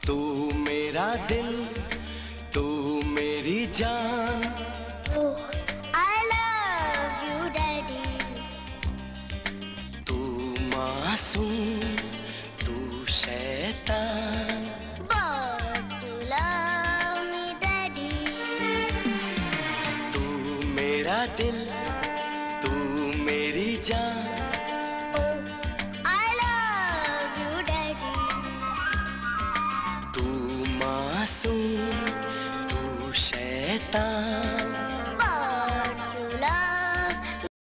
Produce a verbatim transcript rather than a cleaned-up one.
तू मेरा दिल, तू मेरी जान। Oh, I love you, Daddy. तू मासूम, तू शैतान। But you love me, Daddy. तू मेरा दिल, तू मेरी जान। Oh, I love you, Daddy. तू मासूम,